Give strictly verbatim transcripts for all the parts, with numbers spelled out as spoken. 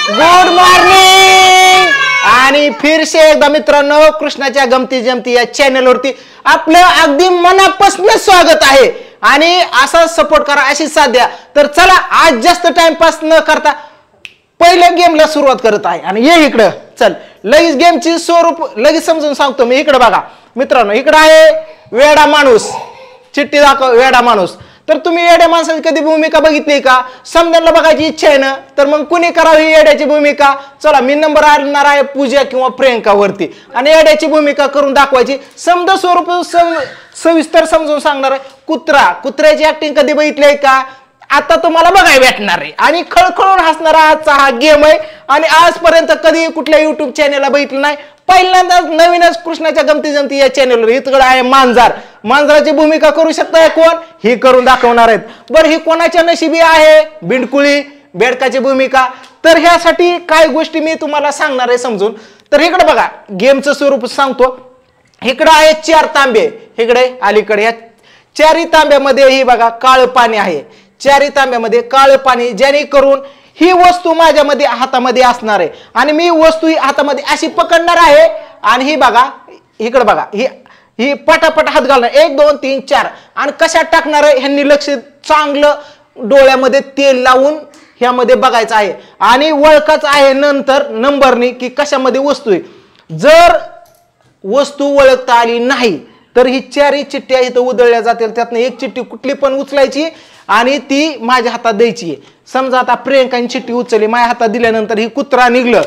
Good morning आणि फिर से एकदा मित्रांनो कृष्णाच्या गमती जमती या चॅनल वरती आपलं अगदी मनापासून स्वागत आहे आणि असा सपोर्ट करा अशी साथ द्या। तर चला आज जास्त टाइमपास न करता पहिल्या गेमला सुरुवात करत आहे आणि ये इकडे चल लगेच गेमची स्वरूप लगेच समजून सांगतो मी। इकडे बघा मित्रांनो इकडे आहे वेडा माणूस, चिठ्ठी दाखव वेडा माणूस। तर तुम्ही येड्या माणसाची कधी भूमिका बघितली का? समजायला बघायची इच्छा आहे ना, तर मग कुणी करावी येड्याची भूमिका? चला मी नंबर आणणार आहे पूजा किंवा प्रियंका वरती आणि येड्याची भूमिका करून दाखवायची। समजा स्वरूप सविस्तर समजून सांगणार आहे। कुत्रा, कुत्र्याची ऍक्टिंग कधी बघितली आहे का? आता तुम्हाला बघायला भेटणार आहे आणि खळखळून हसणारा आजचा हा गेम आहे आणि आजपर्यंत कधी कुठल्या युट्यूब चॅनलला बघितलं नाही, पहिल्यांदाच नवीनच कृष्णाच्या गमती जमती या चॅनलवर। इकडे आहे मांजर, मांजराची भूमिका करू शकताय कोण? ही करून दाखवणार आहेत। बरं ही कोणाच्या नशिबी आहे? बिंडकुळी बेडकाची भूमिका। तर ह्यासाठी काय गोष्टी मी तुम्हाला सांगणार आहे समजून। तर इकडे बघा गेमचं स्वरूप सांगतो। इकडे आहे चार तांबे, इकडे अलीकडे या चारही तांब्यामध्ये ही बघा काळं पाणी आहे। चारही तांब्यामध्ये काळं पाणी, जेणेकरून ही वस्तू माझ्यामध्ये हातामध्ये असणार आहे आणि मी वस्तू ही हातामध्ये अशी पकडणार आहे आणि ही बघा इकडे बघा ही ही पटापट हात घालणार एक दोन तीन चार आणि कशात टाकणार आहे ह्यांनी लक्ष चांगलं डोळ्यामध्ये तेल लावून ह्यामध्ये बघायचं आहे आणि ओळखायचं आहे नंतर नंबरनी की कशामध्ये वस्तू आहे। जर वस्तू ओळखता आली नाही तर ही चारही चिठ्ठ्या इथं उधळल्या जातील, त्यातनं एक चिठ्ठी कुठली पण उचलायची आणि ती माझ्या हातात द्यायची आहे। समजा आता प्रियंकाने चिठ्ठी उचलली, माझ्या हातात दिल्यानंतर ही कुत्रा निघलं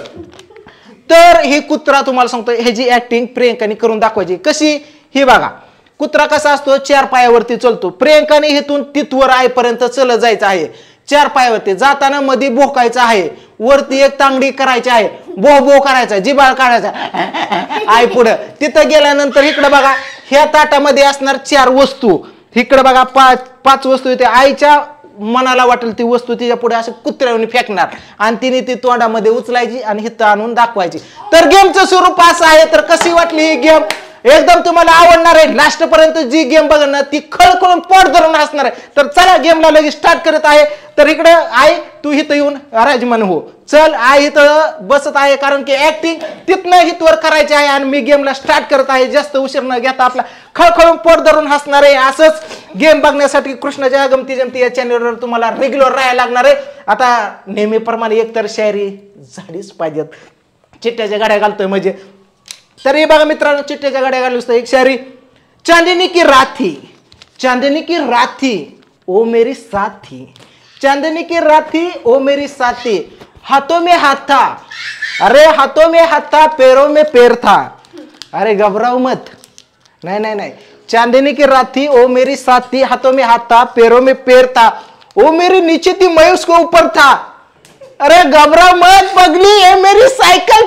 तर ही कुत्रा तुम्हाला सांगतो ह्याची ऍक्टिंग प्रियंकाने करून दाखवायची। कशी? ही बघा कुत्रा कसा असतो चार पायावरती चलतो, प्रियंकाने इथून तिथवर आईपर्यंत चलत जायचं आहे। चार पायावरती जाताना मध्ये भोकायचं आहे, वरती एक तांगडी करायची आहे, बो बो करायचा, जिबाळ काढायचा आई पुढं। तिथं गेल्यानंतर इकडे बघा ह्या ताटामध्ये असणार चार वस्तू, इकडे बघा पाच पाच वस्तू येते। आईच्या मनाला वाटेल ती वस्तू तिच्या पुढे असे कुत्र्याने फेकणार आणि तिने ती तोंडामध्ये उचलायची आणि हिथं आणून दाखवायची। तर गेमचं स्वरूप असं आहे। तर कशी वाटली ही गेम? एकदम तुम्हाला आवडणार आहे। लास्ट पर्यंत जी गेम बघणार ती खळखळून पोट धरून हसणार आहे। तर चला गेमला लगेच स्टार्ट करत आहे। तर इकडे आई तू इथं येऊन राजमान हो, चल आई इथं बसत आहे कारण की ऍक्टिंग तिथनं हितवर करायची आहे आणि मी गेमला स्टार्ट करत आहे। जास्त उशीर न घेता आपला खळखळून पोट धरून हसणार आहे। असंच गेम बघण्यासाठी कृष्णाच्या गमती जमती या चॅनलवर तुम्हाला रेग्युलर राहायला लागणार आहे। आता नेहमीप्रमाणे एकतर शायरी झालीच पाहिजेत, चिट्ट्याच्या गाड्या घालतोय म्हणजे। तर हे बघा मित्रांनो चिट्ट्याच्या गाड्या घालून एक शायरी। चांदनी की राथी, चांदनी की राथी ओ मेरी साथी, चांदनी की राथी ओ मेरी साथी, हाथों में हाथ था, अरे हाथों में हाथ था पैरों में पैर था, अरे घबराओ मत, नहीं नहीं नहीं, चांदनी की राथी ओ मेरी साथी, हाथों में हाथ था पैरों में पैर था, ओ मेरी नीचे थी मैं उसको ऊपर था, अरे घबराओ मत पगली ये मेरी सायकल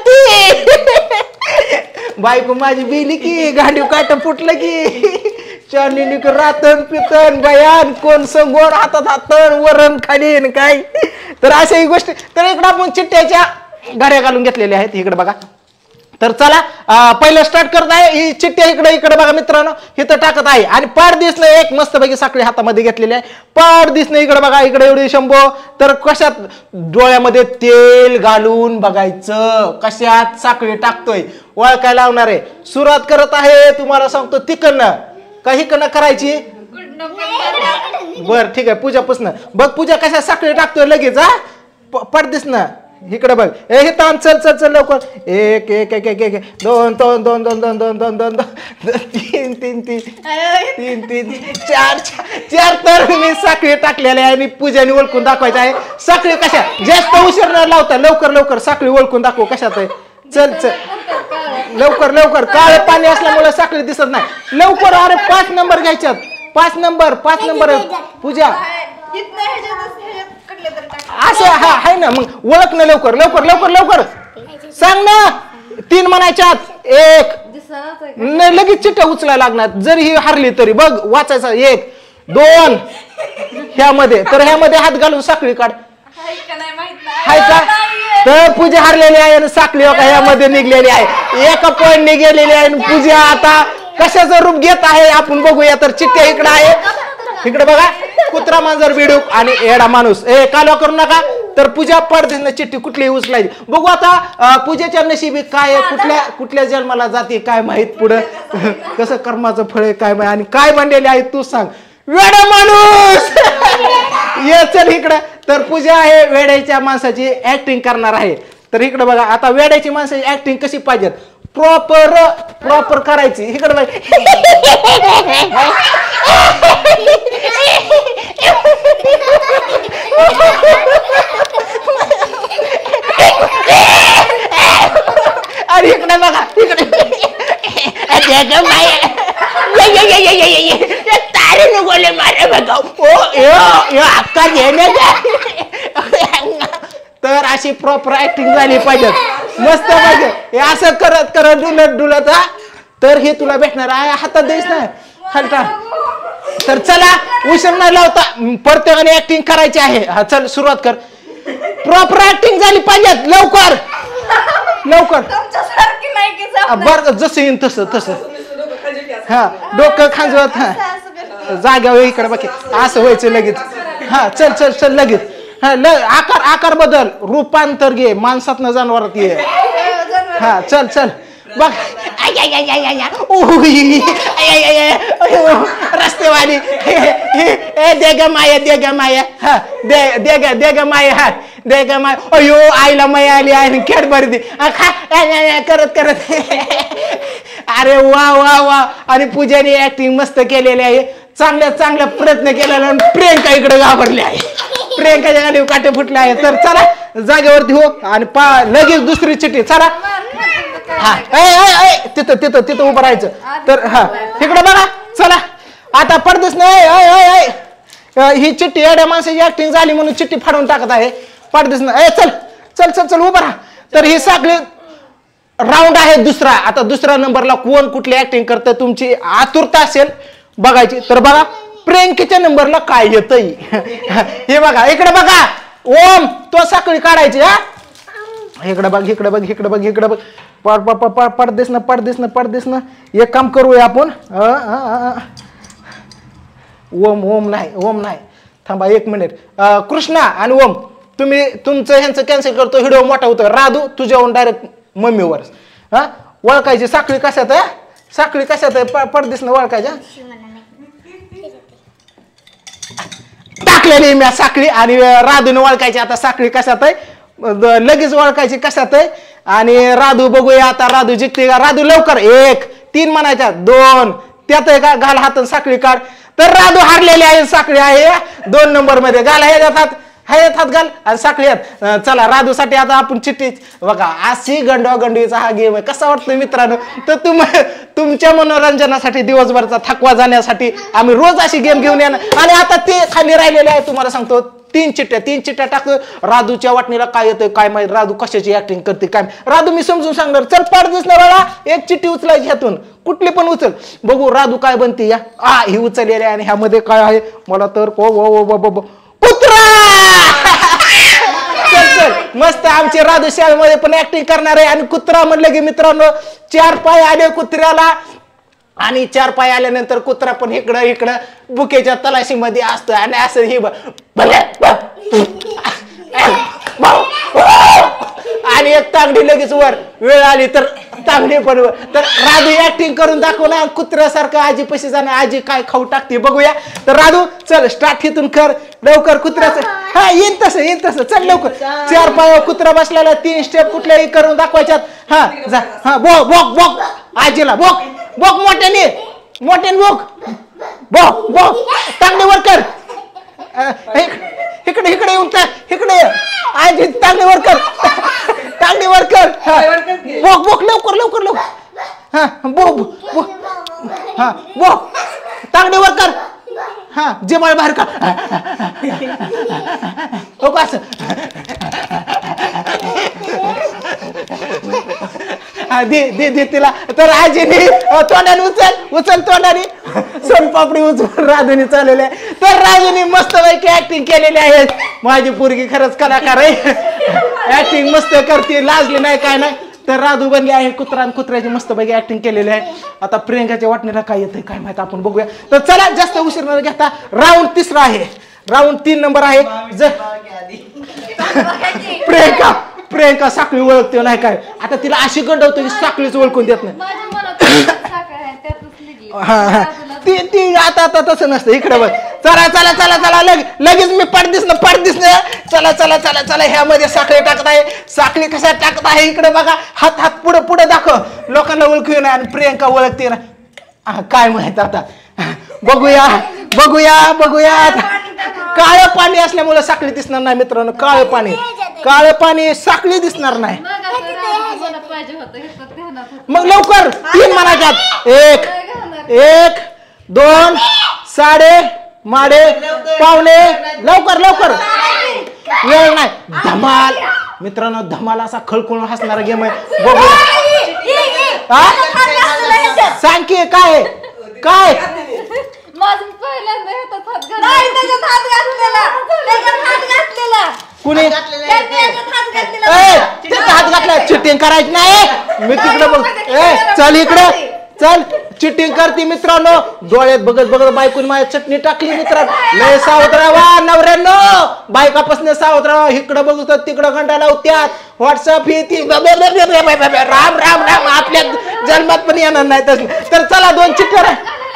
थी बायको माझी बिली की गाडी काट फुटलं की चांदनी की रातन पितन बयान कोण संगोर हातात हातन वरण खालीन काय। तर अशा ही गोष्टी। तर इकडे आपण चिट्ट्याच्या गाड्या घालून घेतलेल्या आहेत इकडे बघा। तर चला पहिलं स्टार्ट करत आहे। ही चिठ्ठी इकडे इकडे बघा मित्रांनो इथं टाकत आहे आणि पाड दिसलं एक मस्तपैकी साखळी हातामध्ये घेतलेली आहे। पाड दिसणं इकडे बघा इकडे एवढी शंभो। तर कशात? डोळ्यामध्ये तेल घालून बघायचं कशात साखळी टाकतोय ओळखायला लावणार आहे। सुरुवात करत आहे तुम्हाला सांगतो तिकडनं काही कन करायची। बर ठीक आहे पूजापासून बघ पूजा कशा साखळी टाकतोय लगेच हा पड दिसणं इकडे बघ हे ताण चल चल चल लवकर एक एक एक एक एक दोन दोन दोन दोन दोन दोन दोन दोन दोन तीन तीन तीन तीन तीन चार चार तर मी साखळी टाकलेली आहे आणि पूजाने ओळखून दाखवायचं आहे साखळी कशा। जास्त उशीर न लावता लवकर लवकर साखळी ओळखून दाखव कशात आहे। चल चल लवकर लवकर काळे पाणी असल्यामुळे साखळी दिसत नाही लवकर। अरे पाच नंबर घ्यायच्यात, पाच नंबर पाच नंबर पूजा असं हा आहे ना मग ओळख ना लवकर लवकर लवकर लवकर सांग ना। तीन म्हणायच्यात एक नाही लगेच चिठ्ठ्या उचलायला लागणार जरी ही हरली तरी बघ वाचायचा एक दोन ह्यामध्ये। तर ह्यामध्ये हात घालून साखळी काढ हाय का? तर पूजा हरलेली आहे आणि साखळी ह्यामध्ये निघलेली आहे एका पॉइंट निघालेली आहे। पूजा आता कशाचं रूप घेत आहे आपण बघूया। तर चिठ्ठ्या इकडे आहे इकडे बघा कुत्रा मांजर बिडूक आणि येडा माणूस ए कालवा करू नका तर पूजा पडदेसनं चिठ्ठी कुठली उचलायची बघू आता पूजेच्या नशिबी काय कुठल्या कुठल्या जन्माला जाते काय माहित पुढं कसं कर्माचं फळ आहे काय माहित आणि काय बनलेले आहे तू सांग वेडा माणूस ये चल इकडं तर पूजा आहे वेड्याच्या माणसाची ऍक्टिंग करणार आहे तर इकडे बघा आता वेड्याची माणसाची ऍक्टिंग कशी पाहिजे प्रॉपर प्रॉपर करायची इकडे बघ अरे इकडे बघा इकडे तारे नुगोले मारे बघा अक्का घेणे तर अशी प्रॉपर ऍक्टिंग झाली पाहिजे मस्त पाहिजे हे असं करत करत डुलत डुलत हा तर हे तुला भेटणार आहे हातात द्यायच ना खालटा तर चला उशीर न लावता प्रत्येकाने ऍक्टिंग करायची आहे हा चल सुरुवात कर प्रॉपर ऍक्टिंग झाली पाहिजे लवकर लवकर बर जसं येईन तसं तसं हा डोकं खांजवत हा जाग्यावर इकडे बाकी असं व्हायचं लगेच हा चल चल चल लगेच हा ल आकार आकार बदल रूपांतर घे माणसात न जनावरात ये हा चल चल बघ रस्तेवाली दे ग माया दे ग माया हा दे दे ग दे ग माया हा दे ग माय अयो आईला माया आली आणि खेळ बरी दे खा करत करत अरे वा वा वा आणि पूजाने ऍक्टिंग मस्त केलेली आहे चांगल्या चांगल्या प्रयत्न केलेला प्रियंका इकडे घाबरली आहे प्रियंकाच्या गाडी काटे फुटले आहे तर चला जागेवरती हो आणि पा लगेच दुसरी चिठ्ठी चला हा तिथं तिथं तिथं उभं राहायचं तर हा तिकडे बघा चला आता पडदेस नाही ही चिठ्ठी एवढ्या माणसाची ऍक्टिंग झाली म्हणून चिठ्ठी फाडून टाकत आहे पडदेस ना चल चल चल चल उभं राहा तर ही सगळी राऊंड आहे दुसरा आता दुसऱ्या नंबरला कोण कुठली ऍक्टिंग करतं तुमची आतुरता असेल बघायची तर बघा प्रियंकेच्या नंबरला काय येतंय हे बघा इकडे बघा ओम तो साखळी काढायची हा इकडे बघ इकडे बघ इकडे बघ इकडे बघ पड पड पडदेस ना पडदेस ना पडदेस ना एक काम करूया आपण ओम ओम नाही ओम नाही थांबा एक मिनिट कृष्णा आणि ओम तुम्ही तुमचं ह्यांचं कॅन्सल करतो व्हिडिओ मोठा होतो राधू तुझ्याहून डायरेक्ट मम्मीवर हा ओळखायची साखळी कशात आहे साखळी कशात आहे पडदेस ना ओळखायच्या टाकलेली मी साखळी आणि राधूने ओळखायची आता साखळी कशात आहे लगेच ओळखायची कशात आहे आणि राधू बघूया आता राधू जिंकते का राधू लवकर एक तीन म्हणायच्या दोन त्यात आहे का घाल हात साखळी काढ तर राधू हारलेली आहे साखळी आहे दोन नंबर मध्ये घाल हे जातात ह्यात हात घाल आणि साखळी हात चला राधू साठी आता आपण चिठ्ठी बघा अशी गंडोगंडीचा हा गेम आहे कसा वाटतो मित्रांनो तर तुम तुमच्या मनोरंजनासाठी दिवसभरचा थकवा जाण्यासाठी आम्ही रोज अशी गेम घेऊन येणार आणि आता ते खाली राहिलेले आहे तुम्हाला सांगतो तीन चिठ्ठ्या तीन चिठ्ठ्या टाकतो राधूच्या वाटणीला काय येतंय काय माहिती राधू कशाची ऍक्टिंग करते काय राधू मी समजून सांगणार चल पडदेस ना बाळा एक चिठ्ठी उचलायची ह्यातून कुठली पण उचल बघू राधू काय बनते या आ ही उचललेली आहे आणि ह्यामध्ये काय आहे मला तर कुत्रा चल चल मस्त आमचे राधू शाळेमध्ये पण ऍक्टिंग करणार आहे आणि कुत्रा म्हणलं की मित्रांनो चार पाय आले कुत्र्याला आणि चार पाय आल्यानंतर कुत्रा पण इकडं इकडं बुकेच्या तलाशीमध्ये असतो आणि असं ही आणि एक तांगडी लगेच वर वेळ आली तर तांगडी पण वर तर राधू ऍक्टिंग करून दाखवणार कुत्र्यासारखं आजी पैसे जाणार आजी काय खाऊ टाकते बघूया तर राधू चल स्टार्ट इथून कर लवकर कुत्र्याचं हा येईन तसं येईन तसं चल लवकर चार पाय कुत्रा बसलेला तीन स्टेप कुठल्याही करून दाखवायच्यात हा जा हा बोक बोक बोक आजीला बोक बोक मोठ्याने मोठ्याने बोक बोक बोक तांगडी वर कर इकडे इकडे येऊन इकडे आजी तांगडी वर कर तांगडी वर कर बोक बोक लवकर लवकर लवकर हा बोक बोक हा बोक तांगडी वर कर हा जेबाळ बाहेर का हो का दे दे दे तिला तर आजीने तोंडाने उचल उचल तोंडाने सोनपापडी उचलून राधूने चालवले तर राधूने मस्त पैकी ऍक्टिंग केलेली आहे माझी पोरगी खरंच कलाकार आहे ऍक्टिंग मस्त करते लाजली नाही काय नाही तर राधू बनली आहे कुत्रा आणि कुत्र्याची मस्त पैकी ऍक्टिंग केलेली आहे आता प्रियंकाच्या वाटणीला काय येतंय काय माहिती आपण बघूया तर चला जास्त उशीर न घेता राऊंड तिसरा आहे राऊंड तीन नंबर आहे जर प्रियंका प्रियंका साखळी ओळखते नाही काय आता तिला अशी गंडवतो की साखळीच ओळखून देत नाही ती ती आता आता तसं नसतं इकडे बघ चला चला चला चला लगे लगेच मी पडदिस ना पडदिस ना चला चला चला चला ह्यामध्ये साखळी टाकत आहे साखळी कशा टाकत आहे इकडे बघा हात हात पुढे पुढे दाखव लोकांना ओळखू ना आणि प्रियंका ओळखते ना काय माहित आता बघूया बघूया बघूया काळं पाणी असल्यामुळे साखळी दिसणार नाही मित्रांनो काळं पाणी काळं पाणी साखळी दिसणार नाही मग लवकर तीन म्हणायच्यात एक एक दोन साडे माडे पावणे लवकर लवकर वेळ नाही धमाल मित्रांनो धमाल असा खळखळून हसणारा गेम आहे बघूया सांग की काय काय कुणी हात घातला चिटिंग करायची नाही मी तिकडे बघ ए चल इकडे चल चिटिंग करते मित्रांनो डोळ्यात बघत बघत बायकून माझ्या चटणी टाकली मित्रांनो लय सावध राहा नवऱ्यांनो बायकापासून सावध राहा इकडं बघत तिकडं घंटा लावत्यात व्हॉट्सअप ही ती राम राम राम आपल्या जन्मात पण येणार नाही तर चला दोन चिठ्ठ्या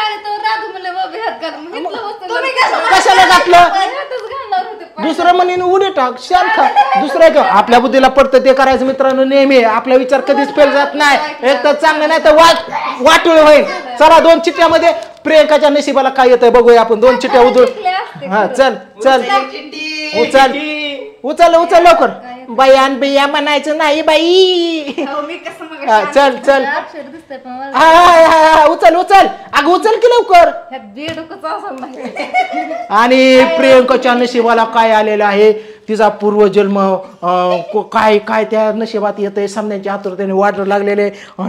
कशाला घातलं दुसरं म्हणून उडी टाक शांत दुसरं का आपल्या बुद्धीला पडतं ते करायचं मित्रांनो नेहमी आपला विचार कधीच फेल जात नाही एक तर चांगलं नाही तर वाट वाटोळ होईल चला दोन चिठ्ठ्यामध्ये प्रियंकाच्या नशिबाला काय येतंय बघूया आपण दोन चिठ्ठ्या उचल हा चल चल उचल उचल उचल लवकर बयान बिया म्हणायचं नाही बाई चल चल हा उचल उचल अगं उचल की लवकर आणि प्रियंकाच्या नशिबाला काय आलेलं आहे तिचा पूर्वजन्म काय काय त्या नशिबात येतंय सामन्याच्या आतुरतेने वाट लागलेले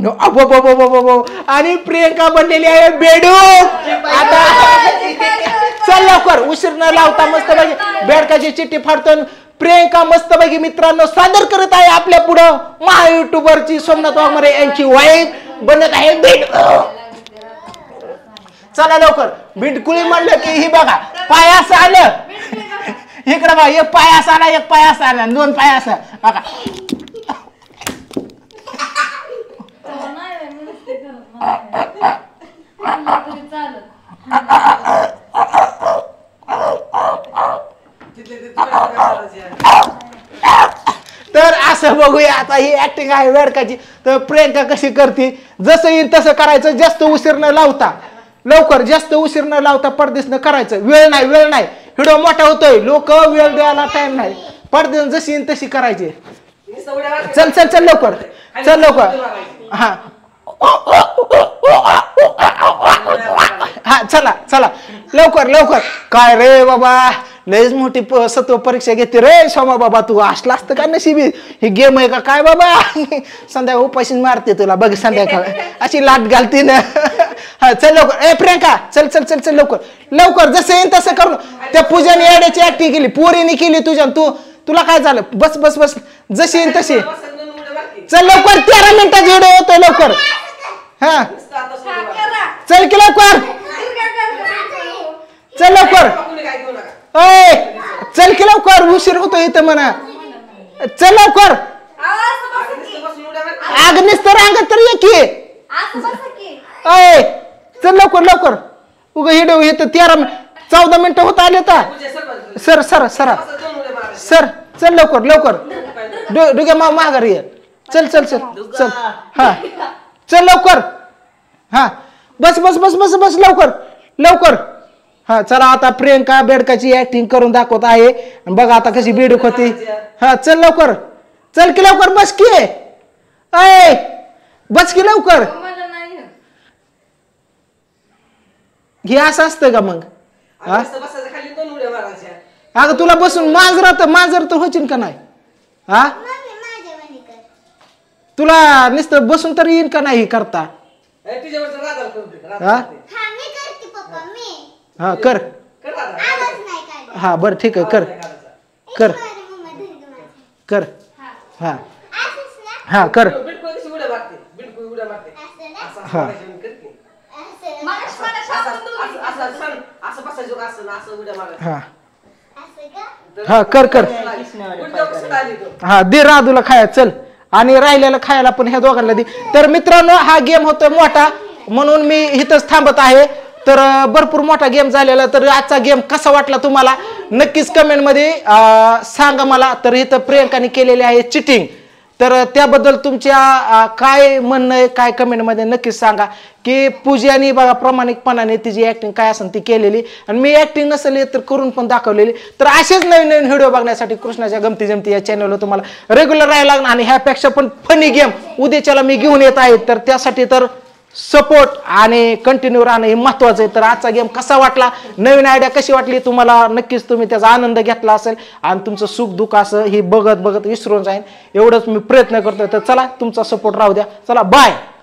आणि प्रियंका बनलेली आहे बेडूक आता चल लवकर उशीर न लावता मस्त पाहिजे बेडकाची चिठ्ठी फाडतो प्रियंका मस्त पैकी मित्रांनो सादर करत आहे आपल्या पुढं महा युट्यूबरची सोमनाथ वाघमारे यांची वाईफ बनत आहे बीट चला लवकर बिंडकुळी म्हणलं की ही बघा पायास आलं इकडे बघा एक पायास आला एक पायास आला दोन पायास बघा तर असं बघूया आता ही ऍक्टिंग आहे वेडकाची तर प्रियंका कशी करते जसं येईल तसं करायचं जास्त उशीर न लावता लवकर जास्त उशीर न लावता पडदेस न करायचं वेळ नाही वेळ नाही व्हिडिओ मोठा होतोय लोक वेळ द्यायला टाइम नाही पडदेस जशी येईल तशी करायची चल चल चल लवकर चल लवकर हा हा चला चला लवकर लवकर काय रे बाबा लयच मोठी सत्व परीक्षा घेते रे सोमा बाबा तू असला असतं का नशिबी ही गेम आहे का काय बाबा संध्याकाळ उपाशी मारते तुला बघ संध्याकाळ अशी लाट घालते ना हा चल लवकर ए प्रियंका चल चल चल चल लवकर लवकर जसं येईन तसं करू त्या पूजाने येड्याची ऍक्टिंग केली पोरीने केली तुझ्या तू तुला काय झालं बस बस बस जशी येईन तशी चल लवकर तेरा मिनिटाची व्हिडिओ होतोय लवकर हा चल की लवकर चल लवकर अय चल की लवकर उशीर होतो इथं म्हणा चल लवकर आग नुसतं रांगत तर ये की अय चल लवकर लवकर उग हिडो हे तर तेरा चौदा मिनिटं होत आले तर सर सर सर सर चल लवकर लवकर डुग्या मा माघारी ये चल चल चल चल हा चल लवकर हा बस बस बस बस बस लवकर लवकर हा चला आता प्रियंका बेडकाची ऍक्टिंग करून दाखवत आहे बघा आता कशी बेडूक होती हा चल लवकर चल की लवकर बस की अय बस की लवकर हे असं असतं का मग अगं तुला बसून मांजर तर मांजर तर होशील का नाही हा तुला नुसतं बसून तर येईल का नाही करता हा कर हा बर ठीक आहे कर कर कर हा हा कर हा हा हा कर कर हा दे राधूला खाया चल आणि राहिलेला खायला पण ह्या दोघांना दे. तर मित्रांनो हा गेम होतोय मोठा म्हणून मी इथंच थांबत आहे. तर भरपूर मोठा गेम झालेला. तर आजचा गेम कसा वाटला तुम्हाला नक्कीच कमेंट मध्ये सांगा मला. तर इथं प्रियंकाने केलेली आहे चिटिंग. तर त्याबद्दल तुमच्या काय म्हणणं आहे काय कमेंट मध्ये नक्कीच सांगा की पूजानी बघा प्रामाणिकपणाने तिची ऍक्टिंग काय असेल ती केलेली आणि मी ऍक्टिंग नसली तर करून पण दाखवलेली. तर असेच नवीन नवीन व्हिडिओ बघण्यासाठी कृष्णाच्या गमती जमती या चॅनलवर तुम्हाला रेग्युलर राहायला लागणार आणि ह्यापेक्षा पण फनी गेम उद्याच्याला मी घेऊन येत आहे. तर त्यासाठी तर सपोर्ट आणि कंटिन्यू राहणं हे महत्वाचं आहे. तर आजचा गेम कसा वाटला नवीन आयडिया कशी वाटली तुम्हाला नक्कीच तुम्ही त्याचा आनंद घेतला असेल आणि तुमचं सुख दुःख असं ही बघत बघत विसरून जाईन एवढंच मी प्रयत्न करतोय. तर चला तुमचा सपोर्ट राहू द्या. चला बाय.